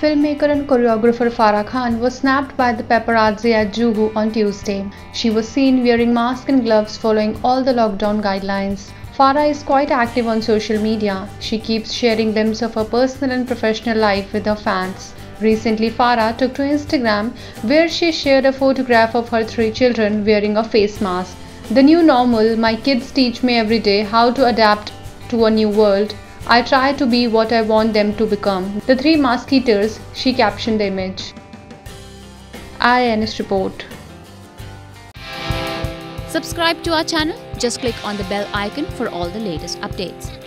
Filmmaker and choreographer Farah Khan was snapped by the paparazzi at Juhu on Tuesday. She was seen wearing masks and gloves following all the lockdown guidelines. Farah is quite active on social media. She keeps sharing glimpses of her personal and professional life with her fans. Recently, Farah took to Instagram where she shared a photograph of her 3 children wearing a face mask. The new normal, my kids teach me every day how to adapt to a new world. I try to be what I want them to become. The 3 mosquitoes, she captioned the image. IANS report. Subscribe to our channel. Just click on the bell icon for all the latest updates.